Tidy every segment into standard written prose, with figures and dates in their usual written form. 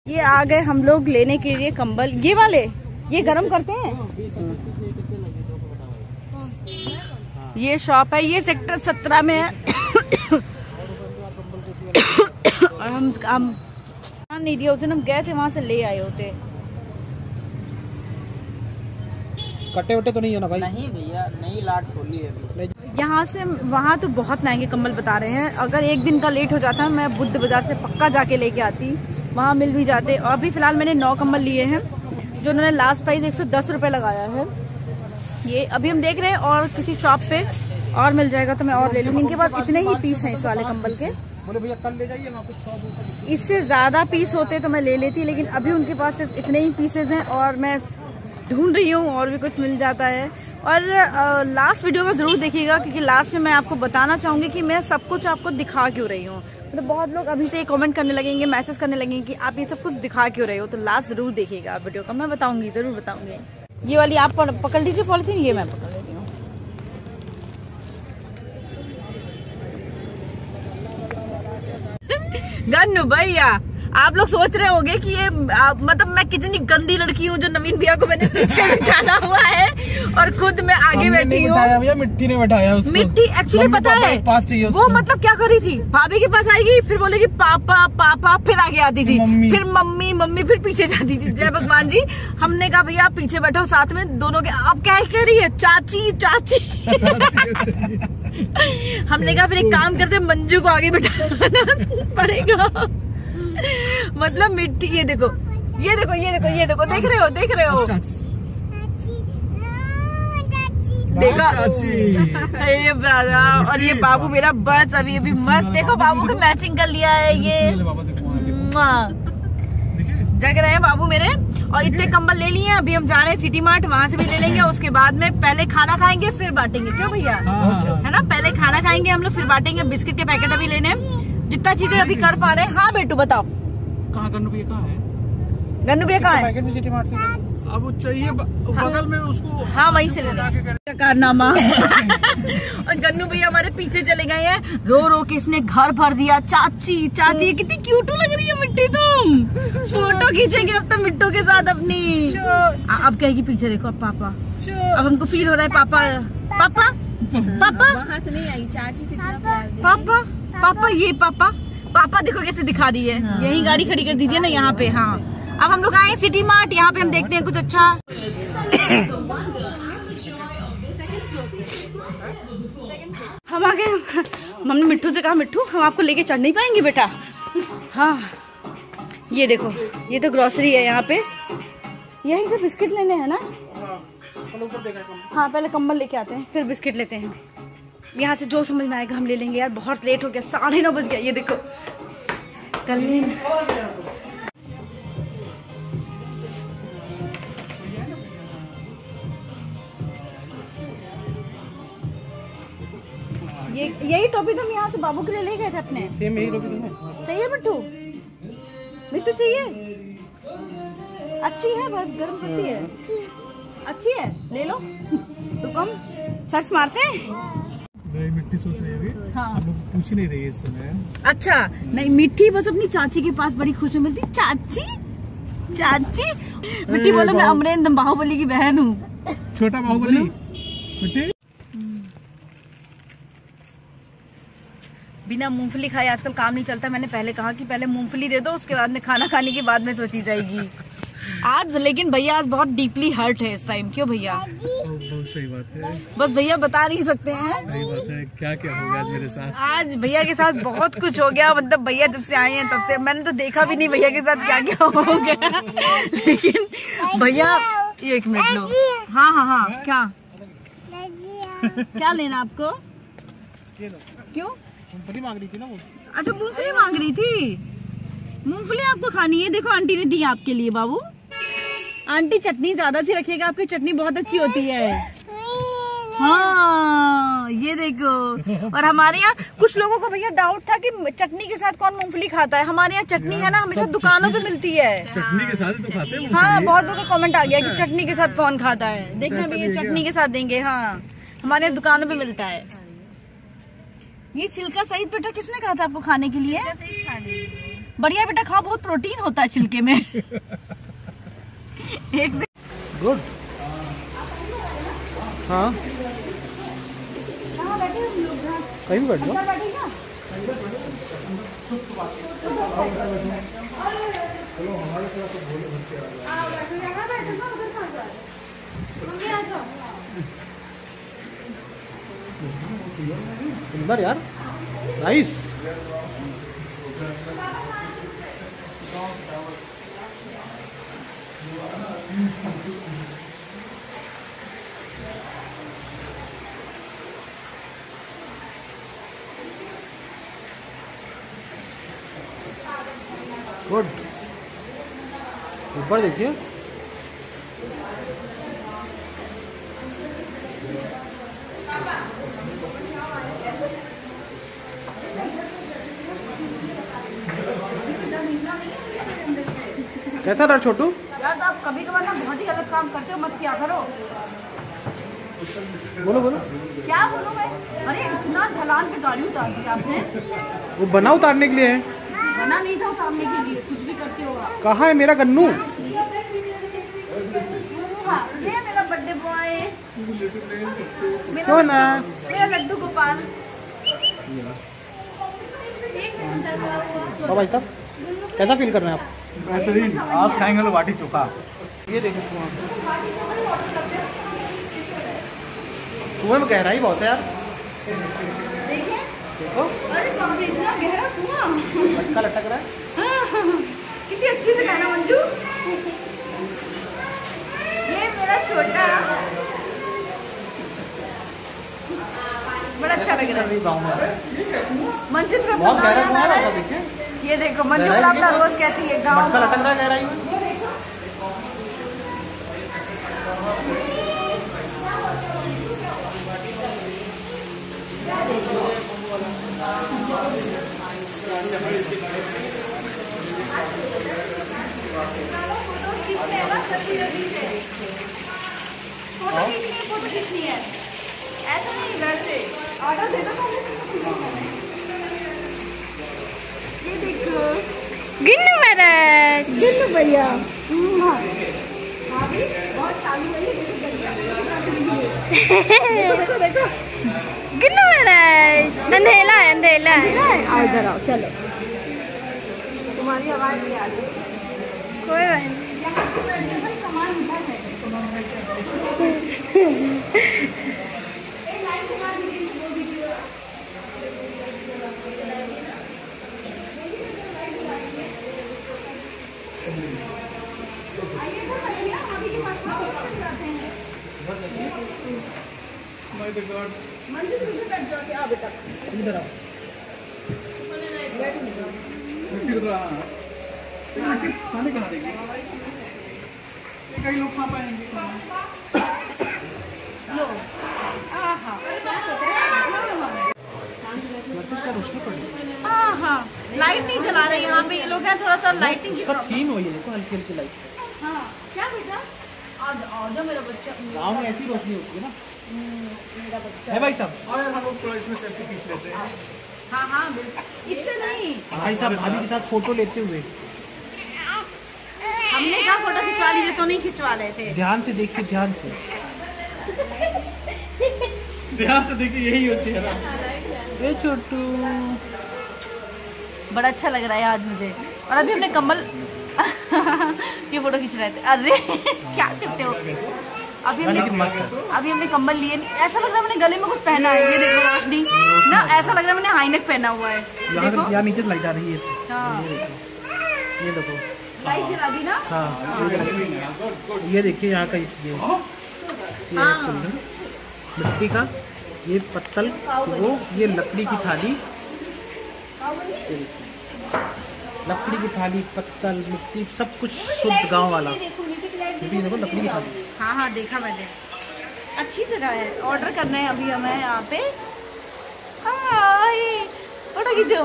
ये आ गए हम लोग लेने के लिए कंबल, ये वाले, ये गरम करते हैं। ये शॉप है, ये सेक्टर 17 में है। और हम नहीं दिया उसे, हम गए थे वहां से ले आए होते। कट्टे वट्टे तो नहीं है ना भाई? नहीं भैया, नई लाट खोली है। यहाँ से वहाँ तो बहुत महंगे कंबल बता रहे हैं। अगर एक दिन का लेट हो जाता मैं बुद्ध बाजार से पक्का जाके लेके आती, वहाँ मिल भी जाते। और अभी फिलहाल मैंने 9 कंबल लिए हैं, जो उन्होंने लास्ट प्राइस 110 रुपये लगाया है। ये अभी हम देख रहे हैं और किसी शॉप पे और मिल जाएगा तो मैं और ले लूँगी। इनके पास इतने ही पीस हैं इस वाले कंबल के। बोले भैया कल ले जाइए, मैं कुछ इससे ज़्यादा पीस होते तो मैं ले लेती, लेकिन अभी उनके पास सिर्फ इतने ही पीसेज हैं और मैं ढूंढ रही हूँ और भी कुछ मिल जाता है। और लास्ट वीडियो को ज़रूर देखिएगा, क्योंकि लास्ट में मैं आपको बताना चाहूँगी कि मैं सब कुछ आपको दिखा क्यों रही हूँ। तो बहुत लोग अभी से कमेंट करने लगेंगे, मैसेज करने लगेंगे कि आप ये सब कुछ दिखा क्यों रहे हो। तो लास्ट ज़रूर देखिएगा वीडियो का, मैं बताऊँगी, ज़रूर बताऊँगी। ये वाली आप पकड़ लीजिए पॉलिथीन, ये मैं पकड़ लेती हूँ। गन्नू भैया, आप लोग सोच रहे होंगे कि ये मतलब मैं कितनी गंदी लड़की हूँ जो नवीन भैया को मैंने पीछे बिठाना हुआ है और खुद मैं आगे बैठी हूँ। भैया मिट्टी ने बैठाया उसको। मिट्टी एक्चुअली पता है वो मतलब क्या कर रही थी, भाभी के पास आएगी, फिर बोलेगी पापा पापा, फिर आगे आती थी, फिर मम्मी मम्मी, फिर पीछे जाती थी। जय भगवान जी, हमने कहा भैया आप पीछे बैठो साथ में दोनों के। अब क्या कह रही है, चाची चाची। हमने कहा फिर एक काम करते, मंजू को आगे बैठाना पड़ेगा। मतलब मिट्टी, ये देखो ये देखो ये देखो ये देखो, देख रहे हो देख रहे हो, देखा। अरे ब्रादा, और ये बाबू मेरा बस अभी अभी मस्त, देखो बाबू को मैचिंग कर लिया है ये, जग रहे हैं बाबू मेरे। और इतने कंबल ले लिए, अभी हम जा रहे हैं सिटी मार्ट, वहाँ से भी ले लेंगे। उसके बाद में पहले खाना खाएंगे फिर बांटेंगे, क्यों भैया, है ना? पहले खाना खाएंगे हम लोग, फिर बांटेंगे। बिस्किट के पैकेट अभी लेने, जितना चीजें अभी कर पा रहे हैं। हाँ बेटू बताओ, कहाँ गन्नू भैया कहाँ है? गन्नू भैया कहाँ है? सिटी मार्ट से अब चाहिए बगल में उसको। हाँ वहीं से लेना कारनामा। और गन्नू भैया हमारे पीछे चले गए हैं, रो रो के इसने घर भर दिया। चाची चाची कितनी क्यूटू लग रही है मिट्टी, तुम फोटो खींचेंगे अब तो मिट्टू के साथ अपनी। अब कहेगी पीछे देखो, अब पापा, अब हमको फील हो रहा है पापा पापा पापा। वहाँ से नहीं आई, चाची से पापा पापा, ये पापा पापा देखो कैसे दिखा रही है। यही गाड़ी खड़ी कर दीजिए ना यहाँ पे। हाँ अब हम लोग आए सिटी मार्ट, यहाँ पे हम देखते हैं कुछ अच्छा। हम आ गए, मम्मी मिट्टू से कहा मिट्टू हम आपको लेके चढ़ नहीं पाएंगे बेटा। हाँ ये देखो, ये तो ग्रोसरी है यहाँ पे, यहीं से बिस्किट लेने हैं ना। हाँ पहले कंबल लेके आते हैं फिर बिस्किट लेते हैं। यहाँ से जो समझ में आएगा हम ले लेंगे। यार बहुत लेट हो गया, 9:30 बज गया। ये देखो कल यही टोपी तो हम यहाँ से बाबू के लिए ले गए थे अपने। सेम यही टोपी तुम्हें चाहिए? मिट्टू मिट्टू चाहिए, अच्छी है, बहुत गर्म करती है, अच्छी है, ले लो। तो हम सर्च मारते हैं। मिट्टी सोच रही है। हाँ। हम लोग पूछ नहीं रही है इस समय। अच्छा नहीं, मिट्टी बस अपनी चाची के पास बड़ी खुश मिलती। चाची चाची मिट्टी बोले मैं अमरेंद्र बाहुबली की बहन हूँ। छोटा बाहुबली मिट्टी। बिना मूंगफली खाए आजकल काम नहीं चलता। मैंने पहले कहा कि पहले मूंगफली दे दो, उसके बाद में खाना खाने के बाद में सोची जाएगी। आज लेकिन भैया आज बहुत डीपली हर्ट है इस टाइम, क्यों भैया? बहुत सही बात है, बस भैया बता नहीं सकते हैं। सही बात है। क्या क्या हो गया आज मेरे साथ? आज भैया के साथ बहुत कुछ हो गया। मतलब भैया जब से आए हैं तब से मैंने तो देखा भी नहीं भैया के साथ क्या क्या हो गया। लेकिन भैया एक मिनट लो। हाँ हाँ हाँ, क्या क्या लेना आपको? क्यों मूंगफली मांग रही थी ना वो? अच्छा मूंगफली मांग रही थी। मूंगफली आपको खानी है? देखो आंटी ने दी आपके लिए बाबू। आंटी चटनी ज्यादा सी रखिएगा, आपकी चटनी बहुत अच्छी होती है। हाँ ये देखो। और हमारे यहाँ कुछ लोगों को भैया डाउट था कि चटनी के साथ कौन मूंगफली खाता है। हमारे यहाँ चटनी है ना हमेशा दुकानों पे मिलती है। चटनी के साथ तो खाते हैं। हाँ बहुत लोगों का कमेंट आ गया कि चटनी के साथ कौन खाता है। देखना भैया चटनी के साथ देंगे। हाँ हमारे यहाँ दुकानों पे मिलता है। ये छिलका सहित बेटा किसने कहा था आपको खाने के लिए? बढ़िया बेटा खा, बहुत प्रोटीन होता है छिलके में। एक गुड। हाँ कहीं भी बैठ जाओ। सुंदर यार, नाइस। गुड। ऊपर देखिए। कैसा डर छोटू? यार आप कभी कभार ना बहुत ही गलत काम करते हो, मत क्या करो। बोलो बोलो। क्या बोलूं मैं? अरे इतना ढलान पे गाड़ी उतार दी आपने। वो बना उतारने के लिए है। बना नहीं था उतारने के लिए, कुछ भी करते हो आप। कहाँ है मेरा गन्नू? ये मेरा बर्थडे बॉय, क्यों ना? मेरा लड्डू गोपाल। तो भाई साहब कैसा फील कर रहे हैं आप? बेहतरीन। आज खाएंगे लोग बाटी चोखा। ये देखो कुएं में गहराई बहुत है यार। देखिए देखो अरे बाप रे, इतना गहरा कुआं। लटका लटक रहा है। कितनी अच्छी से कहना मंजू। ये मेरा छोटा, बड़ा अच्छा लग रहा है। गाँव में मंजू थोड़ा बहुत गहरा कुआं बना है। है। देखिए ये देखो मंजू अपना रोज कहती है गाँव लटका लटक रहा है गहराई में। फोटो खींचनी है, ऐसा नहीं घर से ऑर्डर दे दो। ये देखो गिन्नू महाराज, गिन्नू भैया बहुत चालू है। देखो देखो गिन्नू महाराज, अंधेला है अंधेला है। आओ इधर आओ, चलो तुम्हारी आवाज नहीं आ रही। कोई बात नहीं, सामान उधर है। इधर आओ। खाने कहाँ देंगे? कई लोग खा पाएंगे। लाइट नहीं जला रहे यहाँ पे ये लोग हैं, थोड़ा सा लाइटिंग। उसका थीम हो, ये देखो हल्की हल्की लाइट। हाँ क्या बेटा, आ जाओ मेरा बच्चा। गाँव में ऐसी रोशनी होती है ना। मेरा बच्चा है भाई साहब? और हम लोग थोड़ा इसमें सेल्फी खींच लेते हैं। हाँ हाँ इससे नहीं, भाई साहब भाभी के साथ फोटो लेते हुए। हमने कहा फोटो खिंचवा लीजिए तो नहीं खिंचवा रहे थे। ध्यान से देखिए, ध्यान से। ध्यान से देखिए, यही हो चेहरा। ए छोटू, बड़ा अच्छा लग रहा है आज मुझे। और अभी हमने कम्बल ये फोटो खींच रहे थे। अरे क्या करते हो? अभी हमने कम्बल लिए नहीं। ऐसा लग रहा है मैंने गले में कुछ पहना है। ये देखो रोशनी ना, ऐसा लग रहा है मैंने हाईनेक पहना हुआ है। देखो यहाँ नीचे लाइट आ रही है। हाँ ये देखो लाइट जला दी ना। हाँ ये देखिए यहाँ का ये मिट्टी का ये पत्तल, वो ये लकड़ी की थाली, लकड़ी की थाली, पत्तल, मिट्टी, सब कुछ शुद्ध गांव वाला। देखो लकड़ी की थाली। हाँ हाँ देखा मैंने, अच्छी जगह है। ऑर्डर करना है अभी हमें यहाँ पे। हाय फोटो खींचो।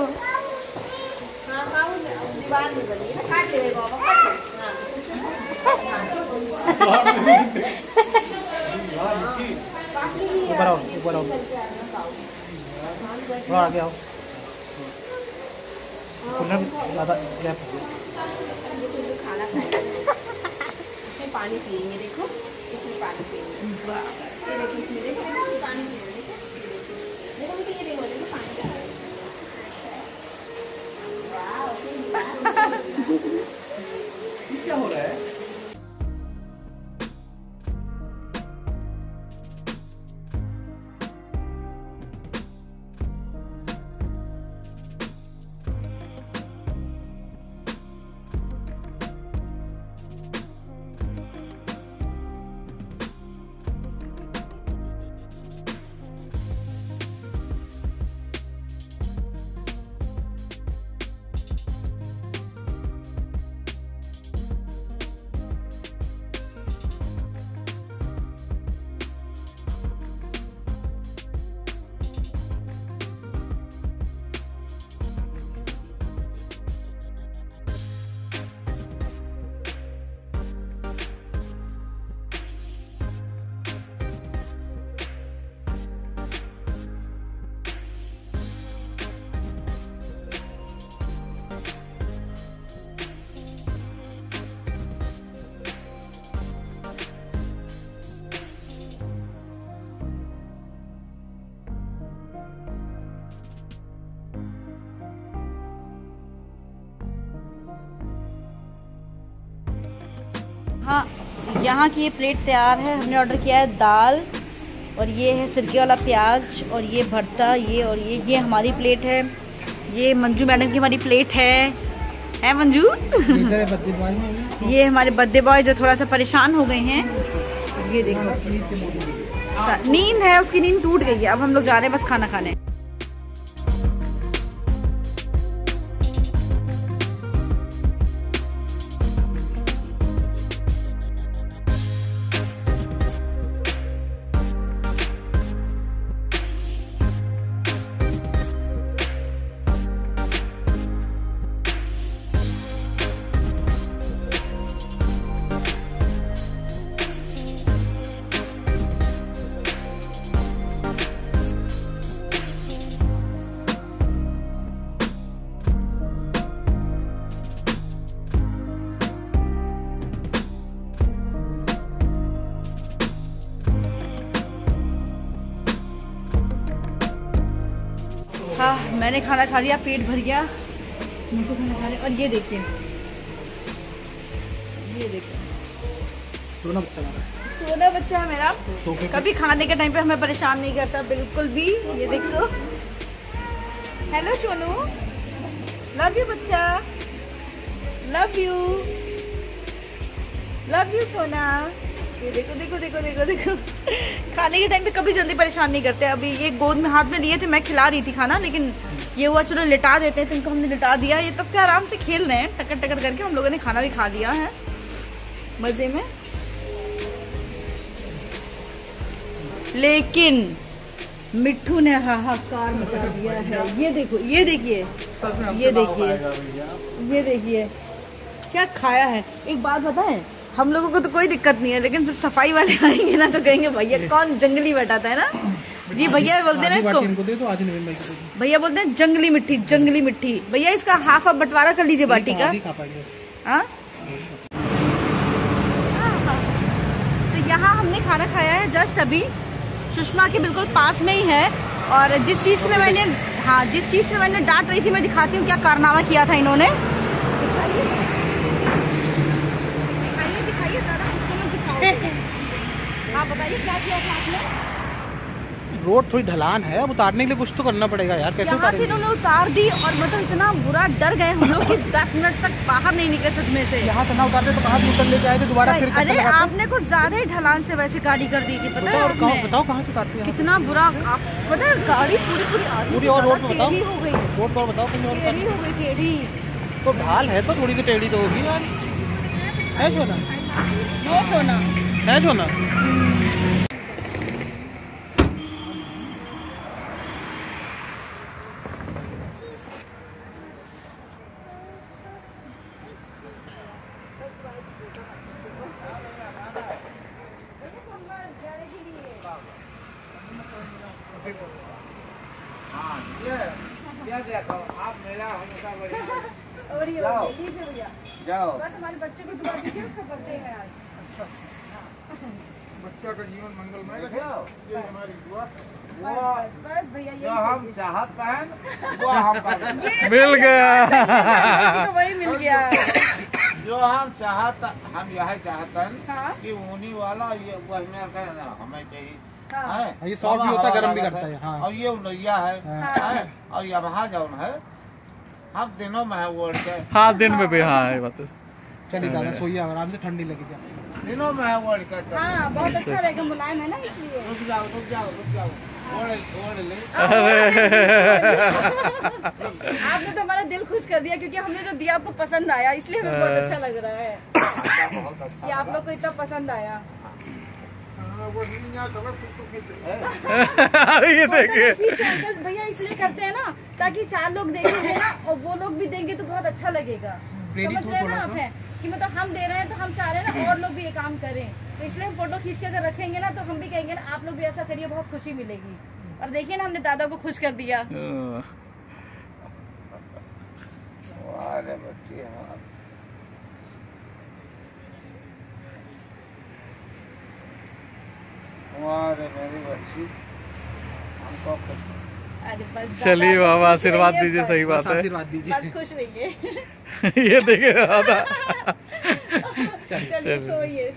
ऊपर आओ, ऊपर आओ, आगे आओ। कुलर ज़्यादा गैप हो गया। खाना खाएंगे इसमें पानी पियेंगे, देखो इसमें पानी पियेंगे, ये देखो इसमें देखो पानी पियेंगे, देखो ये देखो पानी क्या हो रहा है? हाँ, यहाँ की ये प्लेट तैयार है। हमने ऑर्डर किया है दाल, और ये है सिरके वाला प्याज, और ये भरता, ये और ये हमारी प्लेट है। ये मंजू मैडम की हमारी प्लेट है मंजू? ये हमारे बर्थडे बॉय जो थोड़ा सा परेशान हो गए हैं। ये देखो नींद है, उसकी नींद टूट गई है। अब हम लोग जा रहे हैं बस खाना खाने। हाँ, मैंने खाना खा लिया, पेट भर गया, मुझे खाना खा लिया। और ये देखिए सोना बच्चा है, सोना बच्चा है मेरा, कभी खाने के टाइम पे हमें परेशान नहीं करता बिल्कुल भी। ये देखो, हेलो सोनू, लव यू बच्चा, लव यू सोना। ये देखो देखो देखो देखो देखो, खाने के टाइम पे कभी जल्दी परेशान नहीं करते। अभी ये गोद में हाथ में लिए थे, मैं खिला रही थी खाना, लेकिन ये हुआ चलो लिटा देते हैं, तो इनको हमने लिटा दिया। ये तब से आराम से खेल रहे हैं टकर टकर करके। हम लोगों ने खाना भी खा लिया है मजे में, लेकिन मिट्ठू ने हाहाकार मचा दिया है। ये देखो, ये देखिए, ये देखिए, ये देखिए क्या खाया है। एक बात बताएं, हम लोगों को तो कोई दिक्कत नहीं है, लेकिन जब सफाई वाले आएंगे ना तो कहेंगे भैया कौन जंगली बैठाता है ना जी। भैया बोलते हैं ना इसको, भैया बोलते हैं जंगली मिट्टी, जंगली मिट्टी। भैया इसका हाफ आप बंटवारा कर लीजिए बाटी का। हाँ, तो यहाँ हमने खाना खाया है जस्ट अभी, सुषमा के बिल्कुल पास में ही है। और जिस चीज़ के लिए मैंने, हाँ, जिस चीज़ के लिए मैंने डांट रही थी, मैं दिखाती हूँ क्या कारनामा किया था इन्होंने। हाँ बताइए क्या किया था आपने? रोड थोड़ी ढलान है, अब उतारने के लिए कुछ तो करना पड़ेगा यार। कैसे यहाँ से इन्होंने उतार दी, और मतलब इतना बुरा डर गए हम लोग कि 10 मिनट तक बाहर नहीं निकले सदमे से। यहाँ से ना उतारते तो कहाँ से उतर लेके आए थे दोबारा फिर? अरे आपने कुछ ज्यादा ही ढलान से वैसे गाड़ी कर दी थी, पता है? बताओ कहाँ से उतारते हैं? कितना बुरा, आप पता है गाड़ी पूरी और रोड पे बताओ, हो गई, रोड पर बताओ कहीं और टेढ़ी हो गई, टेढ़ी। तो ढाल है तो थोड़ी सी टेढ़ी तो होगी यार। है सोना, नो सोना, है सोना। हाँ, ये देखो आप मेरा हमेशा और ये जाओ। ठीक है भैया, जाओ। बस हमारे बच्चे को दुआ दीजिए, उसका बर्थडे है आज। बच्चा का जीवन मंगलमय रहे, जाओ। ये हमारी दुआ। बस भैया जो यही हम चाहिए। चाहते हैं वो हम करेंगे। मिल गया तो वही मिल गया। जो हम चाहते हम यही चाहते हैं हाँ। कि ऊनी वाला ये वही कहना हमें चाहिए। हाँ। है? ये सॉफ्ट भी होता है, गर्म भी हवा करता है, हाँ। और ये उनैया है, हाँ। है? और ये वहाँ जौन है हम दिनों में है वो उड़ के हाँ दिन में भी, हाँ ये बात। चलिए दादा सोइए, आराम से, ठंडी लगी जाए। दिनों में है वो उड़ के। हाँ बहुत अच्छा रहेगा, मुलायम है ना इसलिए। रुक जाओ रुक जाओ रुक जाओ, ओढ़ ले। आपने तो हमारा दिल खुश कर दिया, क्योंकि हमने जो दिया आपको पसंद आया, इसलिए हमें बहुत अच्छा लग रहा है बहुत अच्छा कि आप लोग को इतना पसंद आया। वो नीला कलर फोटो खींच ये देखिए, ठीक है अंकल, भैया इसलिए करते हैं ना ताकि 4 लोग देखेंगे ना और वो लोग भी देंगे तो बहुत अच्छा लगेगा। समझ रहे हैं ना आप, है कि मतलब हम दे रहे हैं तो हम चाह रहे हैं ना और लोग भी ये काम करें, तो इसलिए हम फोटो खींच के अगर रखेंगे ना तो हम भी कहेंगे ना आप लोग भी ऐसा करिए, बहुत खुशी मिलेगी। और देखिए ना हमने दादा को खुश कर दिया। अरे बच्ची हमारी वाह मेरी बच्ची हमको अरे बस चलिए दादा, बाबा खुश आशीर्वाद रहिए, दीजिए, बस। सही बात है। आशीर्वाद दीजिए। बस खुश रहिए। ये देखिए दादा। चलिए सोइए।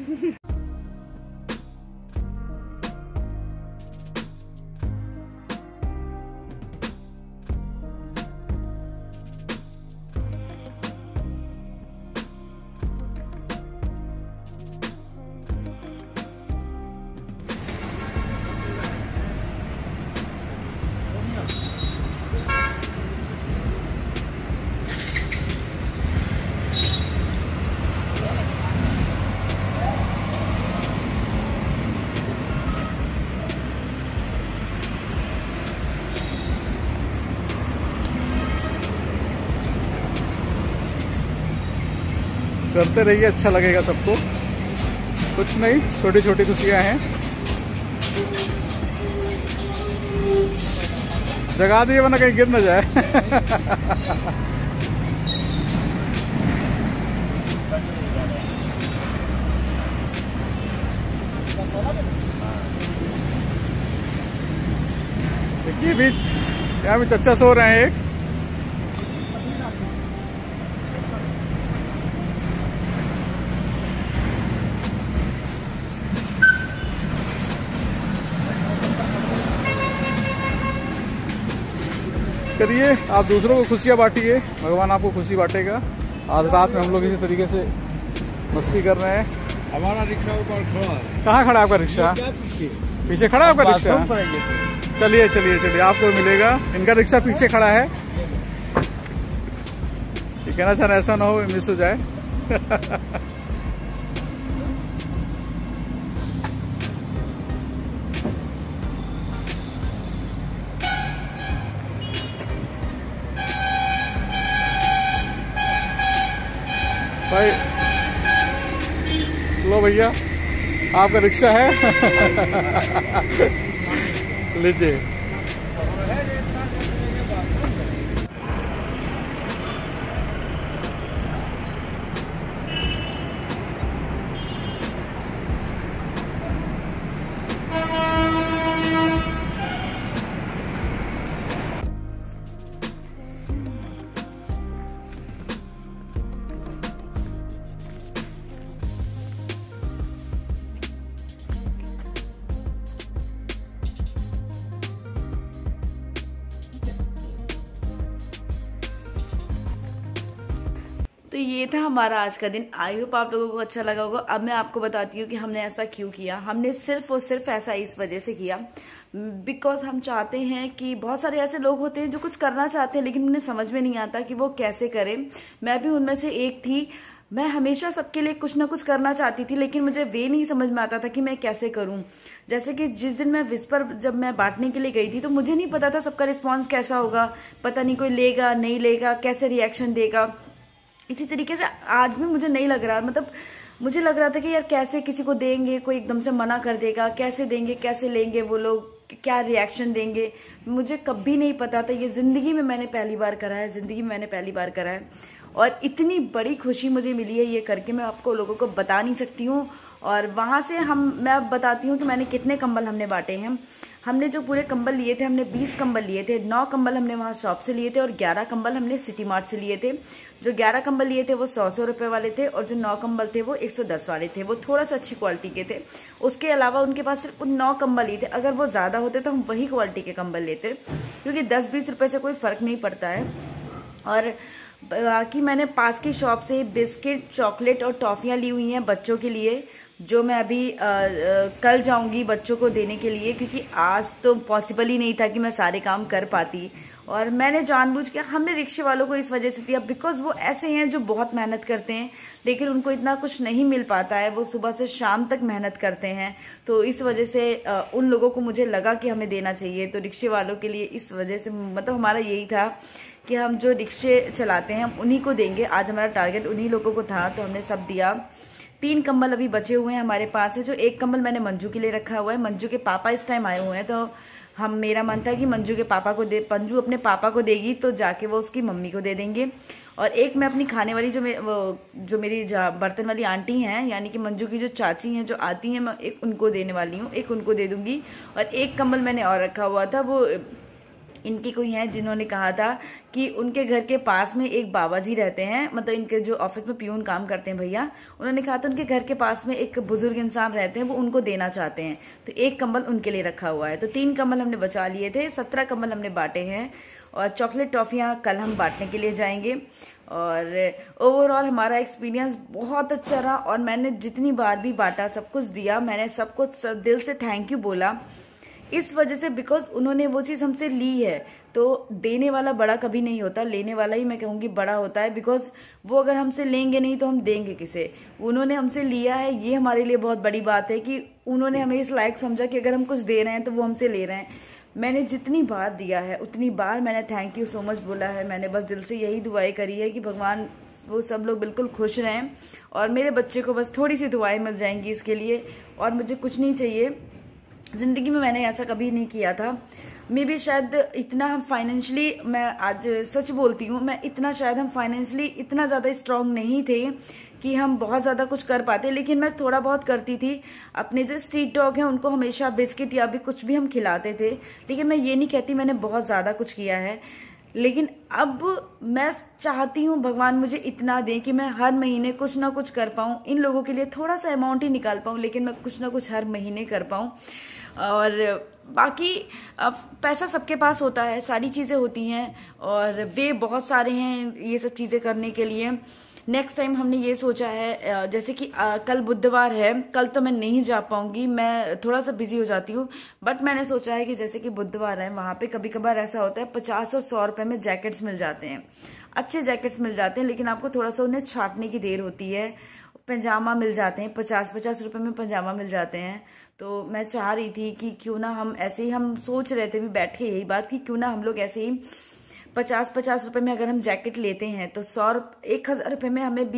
करते रहिए, अच्छा लगेगा सबको। कुछ नहीं, छोटी छोटी खुशियां हैं। जगा दिए वरना कहीं गिर न जाए। देखिए भी यहाँ भी चच्चा सो रहे हैं एक। करिए, आप दूसरों को खुशियाँ बांटिए, भगवान आपको खुशी बांटेगा। आज रात में हम लोग इसी तरीके से मस्ती कर रहे हैं। हमारा रिक्शा ऊपर खड़ा है। कहाँ खड़ा है आपका रिक्शा? पीछे खड़ा है आपका रिक्शा? चलिए चलिए चलिए, आपको मिलेगा। इनका रिक्शा पीछे खड़ा है। ये कहना चाह रहे ऐसा ना हो मिस हो जाए। भाई लो भैया, आपका रिक्शा है। लीजिए। तो ये था हमारा आज का दिन। आई होप आप लोगों को अच्छा लगा होगा। अब मैं आपको बताती हूँ कि हमने ऐसा क्यों किया। हमने सिर्फ और सिर्फ ऐसा इस वजह से किया बिकॉज हम चाहते हैं कि बहुत सारे ऐसे लोग होते हैं जो कुछ करना चाहते हैं लेकिन उन्हें समझ में नहीं आता कि वो कैसे करें। मैं भी उनमें से एक थी। मैं हमेशा सबके लिए कुछ ना कुछ करना चाहती थी लेकिन मुझे वे नहीं समझ में आता था कि मैं कैसे करूं। जैसे कि जिस दिन मैं विस्पर जब मैं बांटने के लिए गई थी तो मुझे नहीं पता था सबका रिस्पॉन्स कैसा होगा। पता नहीं कोई लेगा नहीं लेगा, कैसे रिएक्शन देगा। इसी तरीके से आज भी मुझे नहीं लग रहा, मतलब मुझे लग रहा था कि यार कैसे किसी को देंगे, कोई एकदम से मना कर देगा, कैसे देंगे कैसे लेंगे वो लोग। क्या रिएक्शन देंगे, मुझे कभी नहीं पता था। ये जिंदगी में मैंने पहली बार करा है, जिंदगी में मैंने पहली बार करा है, और इतनी बड़ी खुशी मुझे मिली है ये करके, मैं आपको लोगों को बता नहीं सकती हूँ। और वहां से मैं अब बताती हूँ कि मैंने कितने कंबल हमने बांटे हैं। हमने जो पूरे कंबल लिए थे, हमने 20 कंबल लिए थे। 9 कंबल हमने वहाँ शॉप से लिए थे और 11 कंबल हमने सिटी मार्ट से लिए थे। जो 11 कंबल लिए थे वो 100 रुपए वाले थे, और जो 9 कंबल थे वो 110 वाले थे। वो थोड़ा सा अच्छी क्वालिटी के थे। उसके अलावा उनके पास सिर्फ 9 कंबल ही थे। अगर वो ज्यादा होते तो हम वही क्वालिटी के कंबल लेते, क्योंकि 10-20 रुपए से कोई फर्क नहीं पड़ता है। और बाकी मैंने पास की शॉप से बिस्किट, चॉकलेट और टॉफियां ली हुई हैं बच्चों के लिए, जो मैं अभी कल जाऊंगी बच्चों को देने के लिए, क्योंकि आज तो पॉसिबल ही नहीं था कि मैं सारे काम कर पाती। और मैंने जानबूझ के, हमने रिक्शे वालों को इस वजह से दिया बिकॉज वो ऐसे हैं जो बहुत मेहनत करते हैं, लेकिन उनको इतना कुछ नहीं मिल पाता है। वो सुबह से शाम तक मेहनत करते हैं, तो इस वजह से उन लोगों को मुझे लगा कि हमें देना चाहिए। तो रिक्शे वालों के लिए इस वजह से, मतलब हमारा यही था कि हम जो रिक्शे चलाते हैं हम उन्हीं को देंगे। आज हमारा टारगेट उन्हीं लोगों को था, तो हमने सब दिया। 3 कंबल अभी बचे हुए हैं हमारे पास है। जो 1 कंबल मैंने मंजू के लिए रखा हुआ है। मंजू के पापा इस टाइम आए हुए हैं, तो मेरा मन था कि मंजू के पापा को मंजू अपने पापा को देगी तो जाके वो उसकी मम्मी को दे देंगे। और एक मैं अपनी खाने वाली जो मेरी बर्तन वाली आंटी हैं, यानी कि मंजू की जो चाची हैं जो आती हैं, मैं एक उनको देने वाली हूँ, एक उनको दे दूंगी। और 1 कंबल मैंने और रखा हुआ था, वो इनकी कोई है जिन्होंने कहा था कि उनके घर के पास में एक बाबा जी रहते हैं, मतलब इनके जो ऑफिस में पियून काम करते हैं भैया, उन्होंने कहा था उनके घर के पास में एक बुजुर्ग इंसान रहते हैं, वो उनको देना चाहते हैं, तो 1 कंबल उनके लिए रखा हुआ है। तो 3 कंबल हमने बचा लिए थे, 17 कंबल हमने बांटे हैं। और चॉकलेट टॉफियां कल हम बांटने के लिए जाएंगे। और ओवरऑल हमारा एक्सपीरियंस बहुत अच्छा रहा, और मैंने जितनी बार भी बांटा, सब कुछ दिया, मैंने सबको दिल से थैंक यू बोला इस वजह से, बिकॉज उन्होंने वो चीज हमसे ली है। तो देने वाला बड़ा कभी नहीं होता, लेने वाला ही मैं कहूंगी बड़ा होता है। बिकॉज वो अगर हमसे लेंगे नहीं तो हम देंगे किसे। उन्होंने हमसे लिया है, ये हमारे लिए बहुत बड़ी बात है कि उन्होंने हमें इस लायक समझा कि अगर हम कुछ दे रहे हैं तो वो हमसे ले रहे हैं। मैंने जितनी बार दिया है उतनी बार मैंने थैंक यू सो मच बोला है। मैंने बस दिल से यही दुआएं करी है कि भगवान वो सब लोग बिल्कुल खुश रहें, और मेरे बच्चे को बस थोड़ी सी दुआएं मिल जाएंगी इसके लिए, और मुझे कुछ नहीं चाहिए। जिंदगी में मैंने ऐसा कभी नहीं किया था। मे भी शायद इतना हम फाइनेंशियली, मैं आज सच बोलती हूँ, मैं इतना शायद हम फाइनेंशियली इतना ज्यादा स्ट्रांग नहीं थे कि हम बहुत ज्यादा कुछ कर पाते, लेकिन मैं थोड़ा बहुत करती थी। अपने जो स्ट्रीट डॉग हैं उनको हमेशा बिस्किट या भी कुछ भी हम खिलाते थे, लेकिन मैं ये नहीं कहती मैंने बहुत ज्यादा कुछ किया है। लेकिन अब मैं चाहती हूँ भगवान मुझे इतना दे कि मैं हर महीने कुछ ना कुछ कर पाऊं, इन लोगों के लिए थोड़ा सा अमाउंट ही निकाल पाऊं, लेकिन मैं कुछ ना कुछ हर महीने कर पाऊं। और बाकी पैसा सबके पास होता है, सारी चीज़ें होती हैं, और वे बहुत सारे हैं ये सब चीज़ें करने के लिए। नेक्स्ट टाइम हमने ये सोचा है, जैसे कि कल बुधवार है, कल तो मैं नहीं जा पाऊंगी, मैं थोड़ा सा बिजी हो जाती हूँ, बट मैंने सोचा है कि जैसे कि बुधवार है, वहाँ पे कभी कभार ऐसा होता है 50 और 100 रुपए में जैकेट्स मिल जाते हैं, अच्छे जैकेट्स मिल जाते हैं, लेकिन आपको थोड़ा सा उन्हें छाटने की देर होती है। पैजामा मिल जाते हैं 50-50 रुपए में पैजामा मिल जाते हैं। तो मैं चाह रही थी कि क्यों ना हम ऐसे ही, हम सोच रहे थे भी बैठ के यही बात कि क्यों ना हम लोग ऐसे ही 50-50 रुपए में अगर हम जैकेट लेते हैं तो 1000 रुपए में हमें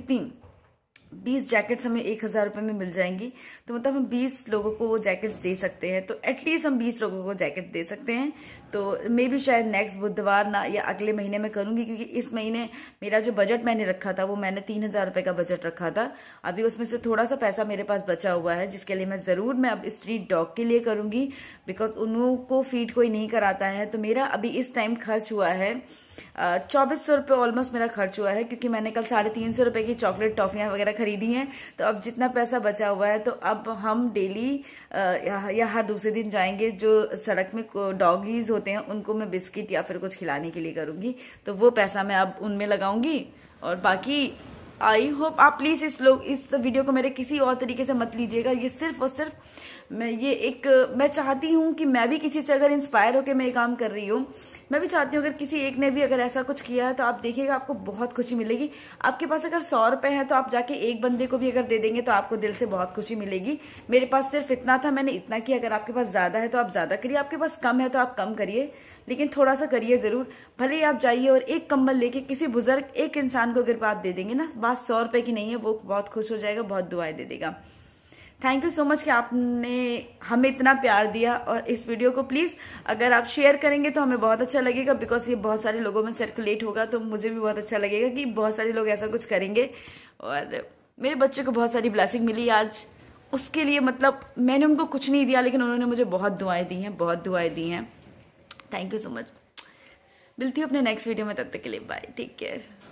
20 जैकेट्स हमें 1000 रुपए में मिल जाएंगी। तो मतलब हम 20 लोगों को वो जैकेट्स दे सकते हैं, तो एटलीस्ट हम 20 लोगों को जैकेट दे सकते हैं। तो मे भी शायद नेक्स्ट बुधवार ना या अगले महीने में करूंगी, क्योंकि इस महीने मेरा जो बजट मैंने रखा था वो मैंने 3000 रुपए का बजट रखा था। अभी उसमें से थोड़ा सा पैसा मेरे पास बचा हुआ है, जिसके लिए मैं जरूर मैं अब स्ट्रीट डॉग के लिए करूंगी, बिकॉज उनको फीड कोई नहीं कराता है। तो मेरा अभी इस टाइम खर्च हुआ है 2400 रुपये ऑलमोस्ट मेरा खर्च हुआ है, क्योंकि मैंने कल 350 रुपए की चॉकलेट टॉफियां वगैरह खरीदी हैं। तो अब जितना पैसा बचा हुआ है, तो अब हम डेली या हर दूसरे दिन जाएंगे, जो सड़क में डॉगीज होते हैं उनको मैं बिस्किट या फिर कुछ खिलाने के लिए करूंगी। तो वो पैसा मैं अब उनमें लगाऊंगी। और बाकी आई होप आप प्लीज इस वीडियो को मेरे किसी और तरीके से मत लीजिएगा। ये सिर्फ और सिर्फ मैं चाहती हूँ कि मैं भी किसी से अगर इंस्पायर होकर मैं ये काम कर रही हूँ, मैं भी चाहती हूँ अगर किसी एक ने भी अगर ऐसा कुछ किया है तो आप देखिएगा आपको बहुत खुशी मिलेगी। आपके पास अगर 100 रुपए है तो आप जाके एक बंदे को भी अगर दे देंगे तो आपको दिल से बहुत खुशी मिलेगी। मेरे पास सिर्फ इतना था, मैंने इतना किया। अगर आपके पास ज्यादा है तो आप ज्यादा करिए, आपके पास कम है तो आप कम करिए, लेकिन थोड़ा सा करिए जरूर। भले ही आप जाइए और एक कंबल लेके किसी बुजुर्ग एक इंसान को अगर आप दे देंगे ना, बात 100 रुपए की नहीं है, वो बहुत खुश हो जाएगा, बहुत दुआएं दे देगा। थैंक यू सो मच कि आपने हमें इतना प्यार दिया। और इस वीडियो को प्लीज़ अगर आप शेयर करेंगे तो हमें बहुत अच्छा लगेगा, बिकॉज ये बहुत सारे लोगों में सर्कुलेट होगा तो मुझे भी बहुत अच्छा लगेगा कि बहुत सारे लोग ऐसा कुछ करेंगे। और मेरे बच्चे को बहुत सारी ब्लेसिंग मिली आज, उसके लिए मतलब मैंने उनको कुछ नहीं दिया लेकिन उन्होंने मुझे बहुत दुआएं दी हैं, बहुत दुआएं दी हैं। Thank you so much. मिलती हूँ अपने नेक्स्ट वीडियो में, तब तक के लिए बाय, टेक केयर।